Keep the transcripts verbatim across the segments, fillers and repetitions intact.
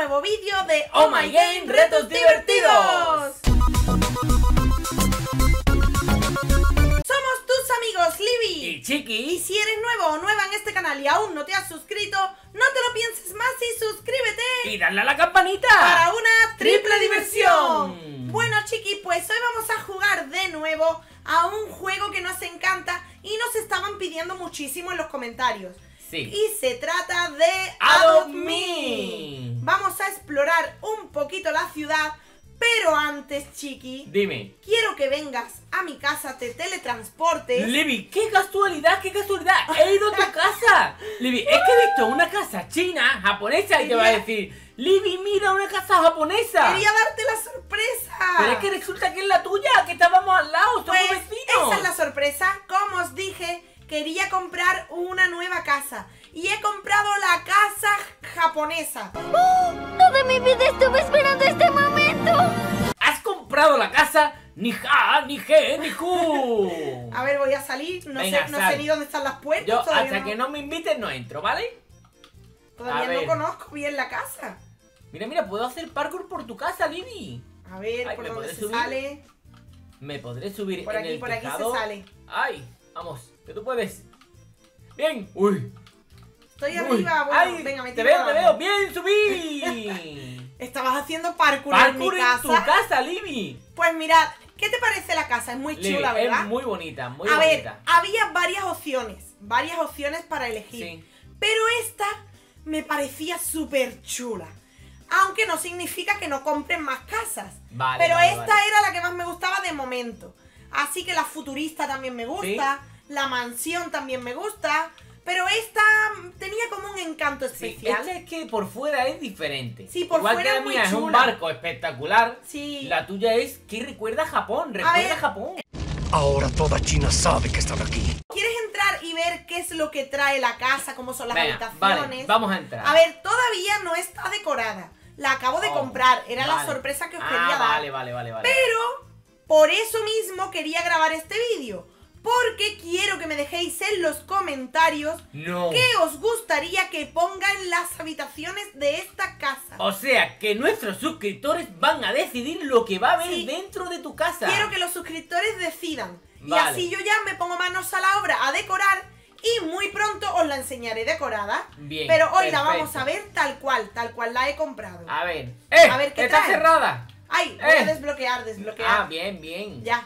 nuevo vídeo de Oh My Game Retos Divertidos. Somos tus amigos Libby y Chiqui. Y si eres nuevo o nueva en este canal y aún no te has suscrito, no te lo pienses más y suscríbete. Y dale a la campanita Para una triple triple diversión. diversión. Bueno, Chiqui, pues hoy vamos a jugar de nuevo a un juego que nos encanta y nos estaban pidiendo muchísimo en los comentarios. Sí. Y se trata de Adopt Adopt Me. Me. Vamos a explorar un poquito la ciudad, pero antes, Chiqui, Dime. quiero que vengas a mi casa, te teletransportes. Libby, qué casualidad, qué casualidad. He ido a tu casa. Libby, es que he visto una casa china, japonesa, y te va a decir: Libby, mira, una casa japonesa. Quería darte la sorpresa. Pero es que resulta que es la tuya, que estábamos al lado, somos Pues vecinos. esa es la sorpresa. Como os dije, quería comprar una nueva casa y he comprado la casa japonesa. ¡Oh! Toda mi vida estuve esperando este momento. ¿Has comprado la casa? Ni ja, ni je, ni ju. A ver, voy a salir. No, Venga, sé, no sal. sé ni dónde están las puertas. Yo, todavía hasta no, que no me invites, no entro, ¿vale? A Todavía ver. no conozco bien la casa. Mira, mira, puedo hacer parkour por tu casa, Libby. A ver, Ay, por ¿me dónde podré se subir? sale. Me podré subir Por en aquí, el por aquí tejado. se sale. Ay, vamos, que tú puedes. Bien, uy. Estoy Uy. arriba. Bueno, Ay, venga, me te tiro veo, te abajo. veo. Bien, subí. Estabas haciendo parkour, Parkour en mi en casa. tu casa, Libby. Pues mirad, ¿qué te parece la casa? Es muy Libby, chula, ¿verdad? es muy bonita, muy A ver, bonita. había varias opciones, varias opciones para elegir. Sí. Pero esta me parecía súper chula. Aunque no significa que no compren más casas. Vale, Pero vale, esta vale. era la que más me gustaba de momento. Así que la futurista también me gusta. La mansión también me gusta. Pero esta tenía como un encanto Sí, especial. esta es que por fuera es diferente. Sí, por Igual fuera que la es muy mía es un chula. barco espectacular. Sí. La tuya es que recuerda a Japón, recuerda ver. a Japón. Ahora toda China sabe que están aquí. ¿Quieres entrar y ver qué es lo que trae la casa? ¿Cómo son las Venga, habitaciones? vale, vamos a entrar. A ver, todavía no está decorada. La acabo de Oh, comprar. Era la vale. sorpresa que os Ah, quería dar. Vale, vale, vale, vale. Pero por eso mismo quería grabar este vídeo. Porque quiero que me dejéis en los comentarios No. qué os gustaría que ponga en las habitaciones de esta casa. O sea, que nuestros suscriptores van a decidir lo que va a haber Sí. dentro de tu casa. Quiero que los suscriptores decidan. Y Vale. así yo ya me pongo manos a la obra a decorar. Y muy pronto os la enseñaré decorada. Bien, Pero hoy la perfecto. vamos a ver tal cual, tal cual la he comprado. A ver. ¡Eh! A ver, ¿qué ¡Está trae? cerrada! Ay, voy a Eh. desbloquear, desbloquear. Ah, bien, bien. Ya.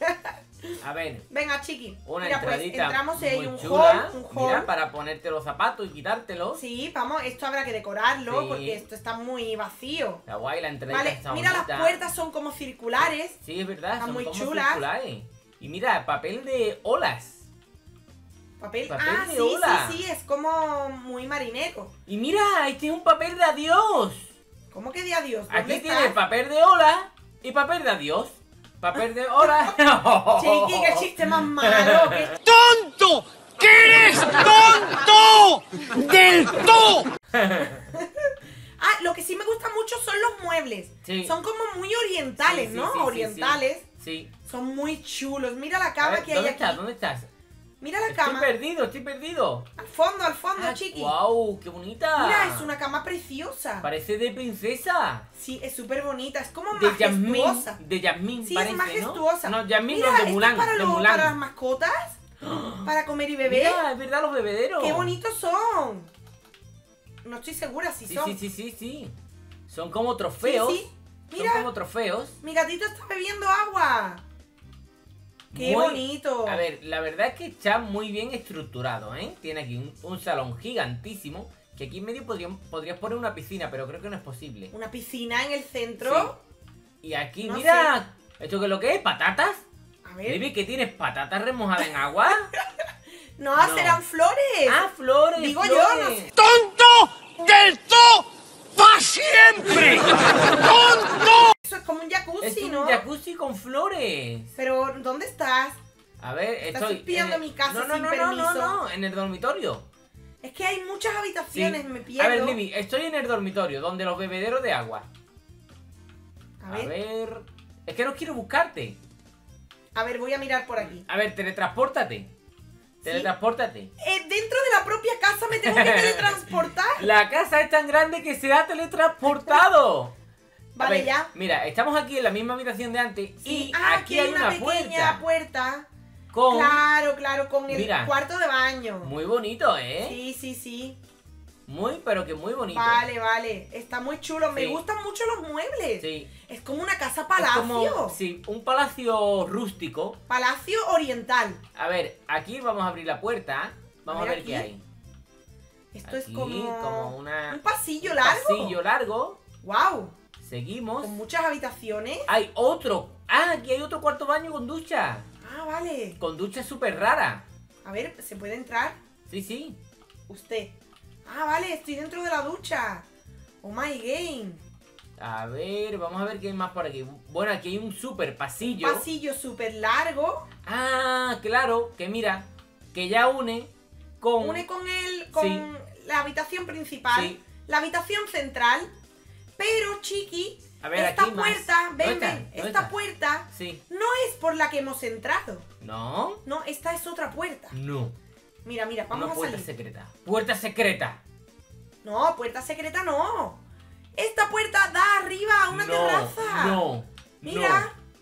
A ver. Venga, chiqui. Una Mira, pues entradita entramos y hay muy un chula. hall, un hall. Mira, para ponerte los zapatos y quitártelos. Sí, vamos, esto habrá que decorarlo Sí. porque esto está muy vacío. Está guay, la entradita Vale, está mira, bonita. las puertas son como circulares. Sí, es verdad, Están son muy como chulas. circulares. Y mira, papel de olas. Papel. Papel ah, de sí, ola. sí, sí, es como muy marinero. Y mira, este es un papel de adiós. ¿Cómo que de adiós? ¿Dónde Aquí estás? tiene papel de ola y papel de adiós. Papel de ola. Chiqui, qué chiste más malo. qué- ¡Tonto! ¡Que eres tonto! ¡Del todo! Ah, lo que sí me gusta mucho son los muebles. Sí. Son como muy orientales, Sí, sí, ¿no? sí, sí, orientales. Sí. Son muy chulos. Mira la A cama ver, que hay ¿dónde aquí. estás? ¿Dónde estás? Mira la Estoy cama. perdido, estoy perdido. Al fondo, al fondo, Ah, chiqui. ¡Guau! ¡Qué bonita! Mira, es una cama preciosa. Parece de princesa. Sí, es súper bonita. Es como De Yasmín. majestuosa. De Yasmín, Sí, parece, es majestuosa. ¿no? No, Yasmín Mira, no, de ¿esto es Mulan. para, de lo- Mulan. para las mascotas? ¿Para comer y beber? Mira, es verdad, los bebederos. ¡Qué bonitos son! No estoy segura si Sí, son. sí, sí, sí, sí. Son como trofeos. Sí, sí. Mira. Son como trofeos. Mi gatito está bebiendo agua. ¡Qué Muy- bonito! A ver, la verdad es que está muy bien estructurado, ¿eh? Tiene aquí un, un salón gigantísimo. Que aquí en medio podrían- podrías poner una piscina, pero creo que no es posible. Una piscina en el centro. Y aquí, No mira, ¿esto qué es lo que es? ¿Patatas? A ver. Libby, ¿qué tienes? ¿Patatas remojadas en agua? No, No. serán flores. ¡Ah, flores! Digo yo, flores. no sé. ¡Tonto! ¡Del todo! ¡Pa' siempre! ¡Tonto! Eso es como un jacuzzi, Es un ¿no? jacuzzi con flores. Pero, ¿dónde estás? A ver, Estás estoy... espiando en el- mi casa no, no, sin no, permiso. No, no, no, en el dormitorio. Es que hay muchas Sí. habitaciones, me pierdo. A ver, Libby, estoy en el dormitorio, donde los bebederos de agua. A A ver, ver... Es que no quiero buscarte. a ver, voy a mirar por aquí. A ver, teletranspórtate. Teletranspórtate. Eh, dentro de la propia casa me tengo que teletransportar. La casa es tan grande que se ha teletransportado. A Vale, ver, ya. Mira, estamos aquí en la misma habitación de antes Sí. y Ah, aquí hay una, pequeña puerta. puerta. Con... Claro, claro, con el Mira. cuarto de baño. Muy bonito, ¿eh? Sí, sí, sí. Muy, pero que muy bonito. Vale, vale. Está muy chulo. Me Sí. gustan mucho los muebles. Sí. Es como una casa Es palacio. como, sí, un palacio rústico. Palacio oriental. A ver, aquí vamos a abrir la puerta. Vamos A a ver ver qué aquí. hay. Esto es Aquí, como, como una- un pasillo Un largo. pasillo largo. Wow. Seguimos. Con muchas habitaciones. Hay otro. Ah, aquí hay otro cuarto baño con ducha. Ah, vale. Con ducha súper rara. A ver, ¿se puede entrar? Sí, sí. Usted. Ah, vale, estoy dentro de la ducha. Oh my game. A ver, vamos a ver qué hay más por aquí. Bueno, aquí hay un súper pasillo. Pasillo súper largo. Ah, claro, que mira, que ya une con... Une con el. con Sí. la habitación principal. Sí. La habitación central. Pero, Chiqui, A ver, esta aquí más. puerta, ¿Dónde ven, está? ven, ¿Dónde esta está? puerta Sí. no es por la que hemos entrado. ¿No? No, esta es otra puerta. No. Mira, mira, vamos Una a puerta salir. secreta. Puerta secreta. No, puerta secreta no. Esta puerta da arriba a una no, terraza. No. Mira. No.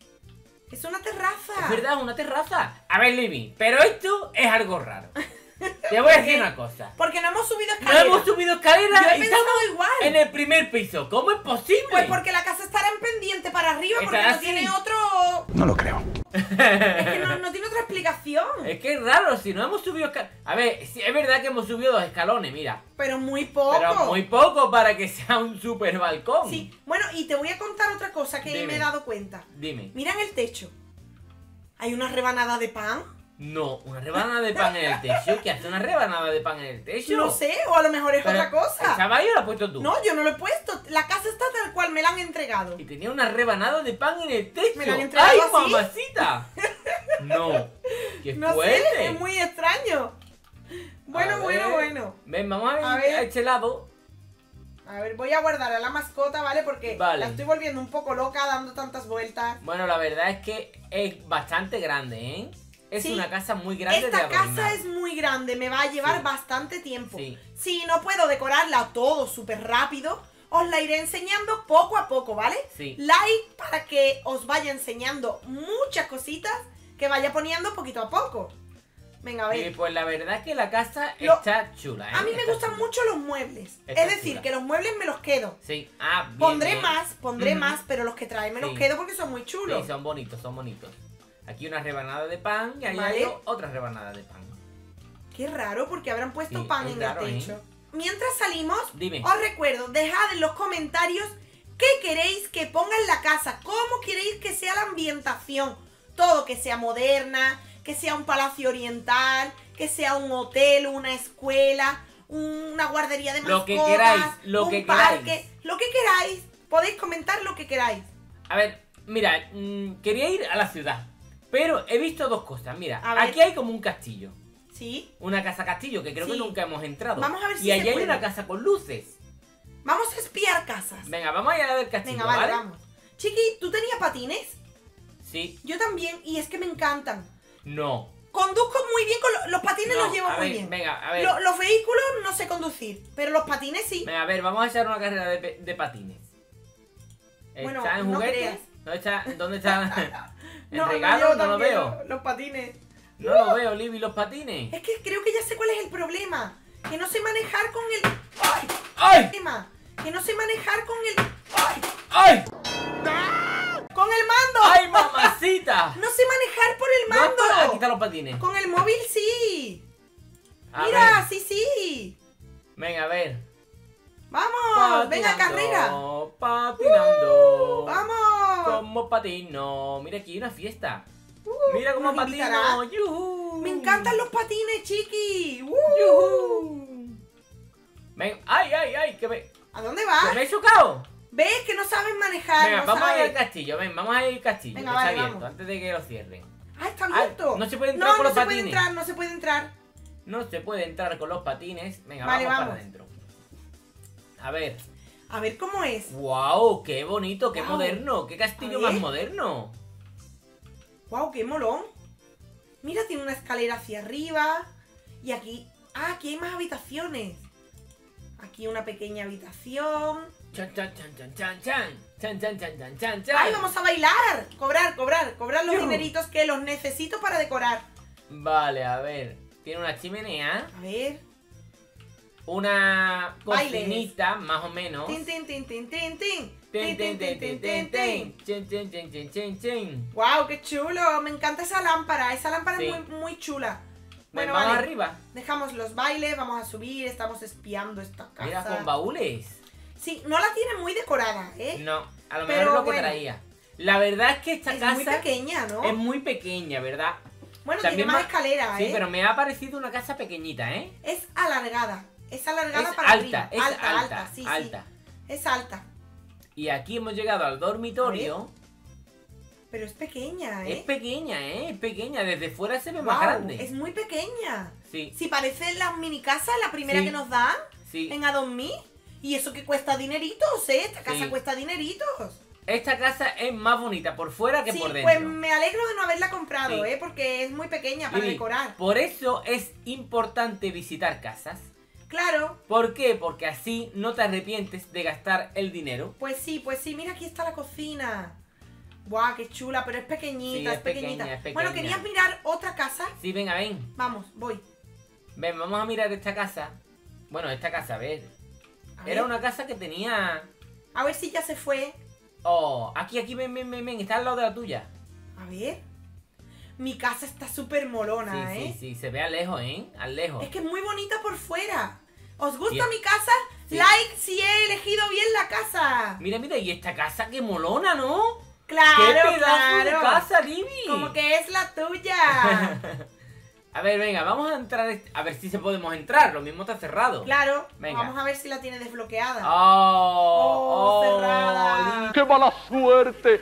Es una terraza. Es verdad, una terraza. A ver, Libby, pero esto es algo raro. Te voy a decir una cosa. Porque no hemos subido No escaleras. hemos subido escaleras Yo he y pensado estamos igual. en el primer piso. ¿Cómo es posible? Pues porque la casa estará en pendiente para arriba, porque Estará no así. tiene otro. No lo creo. Es que no, no tiene otra explicación. Es que es raro, si no hemos subido escalones. A ver, sí, es verdad que hemos subido dos escalones, mira. Pero muy poco. Pero muy poco para que sea un super balcón. Sí. Bueno, y te voy a contar otra cosa que Dime. me he dado cuenta. Dime. Mira en el techo. Hay una rebanada de pan. No, una rebanada de pan en el techo. ¿Qué hace una rebanada de pan en el techo? No sé, o a lo mejor es Pero, otra cosa. ¿el caballo lo has puesto tú? No, yo no lo he puesto. La casa está tal cual me la han entregado. Y tenía una rebanada de pan en el techo. ¿Me la han entregado ¡Ay, así? mamacita! No. ¡Qué No fuerte! sé, es muy extraño. Bueno, A bueno, ver. bueno. Ven, vamos a ver, A ver. a este lado. A ver, voy a guardar a la mascota, ¿vale? Porque Vale. la estoy volviendo un poco loca dando tantas vueltas. Bueno, la verdad es que es bastante grande, ¿eh? Es Sí. una casa muy grande de Esta adornar. casa es muy grande, me va a llevar Sí. bastante tiempo. Sí. Si no puedo decorarla todo súper rápido, os la iré enseñando poco a poco, ¿vale? Sí. Like para que os vaya enseñando muchas cositas que vaya poniendo poquito a poco. Venga, a Y ver. pues la verdad es que la casa Lo- está chula, ¿eh? A mí me Está gustan chula. mucho los muebles. Está es decir, chula. que los muebles me los quedo. Sí, ah, bien, Pondré bien. más, pondré Ujú. más, pero los que traen me los Sí. quedo porque son muy chulos. Sí, son bonitos, son bonitos. Aquí una rebanada de pan y ahí Vale. hay o- otra rebanada de pan. Qué raro, porque habrán puesto Sí, pan es en raro, el ¿eh? techo. Mientras salimos, Dime. os recuerdo, dejad en los comentarios qué queréis que ponga en la casa, cómo queréis que sea la ambientación. Todo, que sea moderna, que sea un palacio oriental, que sea un hotel, una escuela, una guardería de mascotas, Lo que queráis, lo un que parque, queráis. lo que queráis. Podéis comentar lo que queráis. A ver, mira, mm, quería ir a la ciudad, pero he visto dos cosas. Mira, A ver. aquí hay como un castillo. ¿Sí? Una casa castillo que creo Sí. que nunca hemos entrado. Vamos a ver si Y allí se hay puede. una casa con luces. Vamos a espiar casas. Venga, vamos a ir a ver el castillo, Venga, vale, ¿vale? vamos. Chiqui, ¿tú tenías patines? Sí, Yo también, y es que me encantan. no. Conduzco muy bien con lo- los patines, No, los llevo a muy ver, bien. venga, a ver. Lo- los vehículos no sé conducir, pero los patines sí. Venga, a ver, vamos a echar una carrera de, pe- de patines. Bueno, ¿Está en no juguetes? creas. ¿Dónde está? ¿Dónde está? ¿El No, regalo? yo No, lo también, veo. Los patines. No lo veo, Libby, los patines. Es que creo que ya sé cuál es el problema. Que no sé manejar con el... ¡Ay! ¡Ay! Problema. Que no sé manejar con el... ¡Ay! ¡Ay! ¡Con el mando! ¡Ay, mamacita! No sé manejar por el No, mando. para- aquí están los patines. Con el móvil sí. A Mira, ver. sí, sí. Venga, a ver. Vamos, venga, carrera. Patinando. Uh, vamos. Como patino. Mira, aquí hay una fiesta. Uh, Mira cómo ¿nos patino. invitará? ¡Yujú! Me encantan los patines, chiqui. Uh. ¡Yujú! Ven, ay, ay, ay, que me, ¿A dónde que vas? me he chocado. ¿Ves que no sabes manejar? Venga, no vamos a ir sabes? al castillo, ven, vamos a ir al castillo, Venga, que vale, está abierto, vamos. antes de que lo cierren. Ah, está Ay, abierto. no se puede entrar no, con no los se puede patines. entrar, no se puede entrar. No se puede entrar con los patines. Venga, Vale, vamos, vamos. para adentro. A ver. A ver cómo es. ¡Wow! ¡Qué bonito! ¡Qué Guau. moderno! ¡Qué castillo A más ver. moderno! Wow, qué molón. Mira, tiene una escalera hacia arriba. Y aquí... Ah, aquí hay más habitaciones. Aquí una pequeña habitación. Chan, chan, chan, chan, chan, chan. Chan, chan, chan, chan, chan, chan. ¡Ay, vamos a bailar! Cobrar, cobrar, cobrar los Yo. dineritos que los necesito para decorar. Vale, a ver. Tiene una chimenea. A ver. Una Bailes. cocinita, más o menos. Tin, tin, tin, tin, tin, tin. Tin, tin, tin, tin, tin, tin. Chin, chin, chin, chin, chin, chin. ¡Wow, qué chulo! Me encanta esa lámpara. Esa lámpara Sí. es muy, muy chula. Ven, Bueno, vamos vale. arriba. Dejamos los bailes, vamos a subir, estamos espiando esta casa. Mira, con baúles. Sí, no la tiene muy decorada, ¿eh? No, a lo Pero mejor es lo que bueno. traía. La verdad es que esta es casa muy pequeña, ¿no? es muy pequeña, ¿verdad? Bueno, También tiene más ma- escalera, Sí, ¿eh? pero me ha parecido una casa pequeñita, ¿eh? Es alargada. Es alargada Es para alta, arriba. es alta, alta, sí, alta. sí. Es alta. Y aquí hemos llegado al dormitorio. Pero es pequeña, ¿eh? Es pequeña, ¿eh? Es pequeña. Desde fuera se ve Guau, más grande. Es muy pequeña. Sí, Si parece las mini casas, la primera Sí. que nos dan sí. en Adobe. Y eso que cuesta dineritos, ¿eh? Esta casa Sí. cuesta dineritos. Esta casa es más bonita por fuera que Sí, por pues dentro. me alegro de no haberla comprado, Sí. ¿eh? Porque es muy pequeña para Lili, decorar. por eso es importante visitar casas. Claro, ¿Por qué? Porque así no te arrepientes de gastar el dinero. pues sí, pues sí. Mira, aquí está la cocina. Buah, qué chula, pero es pequeñita, Sí, es, es pequeña, pequeñita. es pequeña. Bueno, ¿querías mirar otra casa? Sí, venga, ven. Vamos, voy. Ven, vamos a mirar esta casa. Bueno, esta casa, a ver. A ver, Era una casa que tenía... a ver si ya se fue. Oh, aquí, aquí, ven, ven, ven, ven. Está al lado de la tuya. A ver. Mi casa está súper molona, Sí, ¿eh? sí, sí. Se ve a lejos, ¿eh? Al lejos. Es que es muy bonita por fuera. ¿Os gusta Sí. mi casa? Sí. Like si he elegido bien la casa. Mira, mira, y esta casa qué molona, ¿no? Claro, ¡Qué pedazo claro. de casa, Libby! Como que es la tuya. A ver, venga, vamos a entrar. est- A ver si se podemos entrar. Lo mismo está cerrado. Claro. Venga. Vamos a ver si la tiene desbloqueada. Oh, Oh, cerrada. Libby. ¡Qué mala suerte!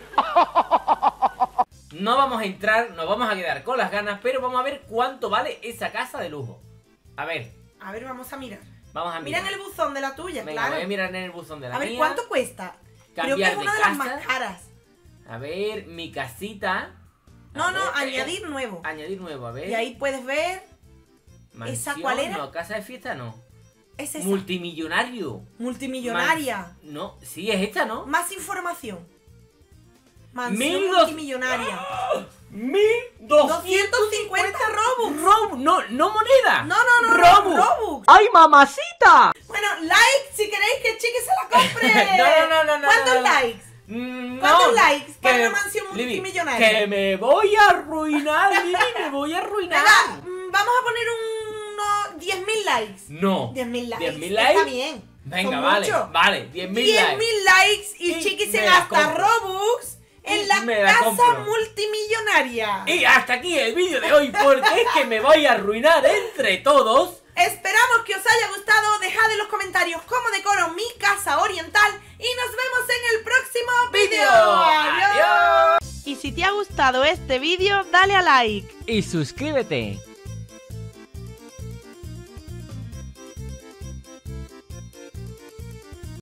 No vamos a entrar, nos vamos a quedar con las ganas, pero vamos a ver cuánto vale esa casa de lujo. A ver, A ver, vamos a mirar. vamos a Mira mirar. en el buzón de la tuya, Venga, claro. voy a mirar en el buzón de la A ver, mía. ¿cuánto cuesta? Creo que Cambiar es de una de las casa. más caras. A ver, mi casita. A No, no, ver, eh, añadir nuevo. Añadir nuevo, a ver. Y ahí puedes ver. Mansión, ¿esa cuál era? No, casa de fiesta no. Es esa. Multimillonario. Multimillonaria. Man- No, sí, es esta, ¿no? Más información. Mansión Mil dos- multimillonaria. ¡Mil doscientos cincuenta Robux. Robux, no, no moneda. No, no, no, Robux. Robux. ¡Ay, mamacita! Bueno, like si queréis que Chiqui se la compre. No, no, no, no, ¿Cuántos no, no. likes? Mm, ¿Cuántos no, likes para que- una mansión Libby, multimillonaria? Que me voy a arruinar, Libby, me voy a arruinar. Venga, mm, vamos a poner unos diez mil likes. No. diez mil likes. ¿diez mil likes? Está bien. Venga, Son vale, muchos. vale, diez mil diez likes. mil likes y, Y Chiqui se me la gasta compro. Robux Y en la me la casa compro. multimillonaria. Y hasta aquí el vídeo de hoy, porque es que me voy a arruinar entre todos. Esperamos que os haya gustado. Dejad en los comentarios cómo decoro mi casa oriental. Y nos vemos en el próximo vídeo. Adiós. Y si te ha gustado este vídeo, dale a like. Y suscríbete.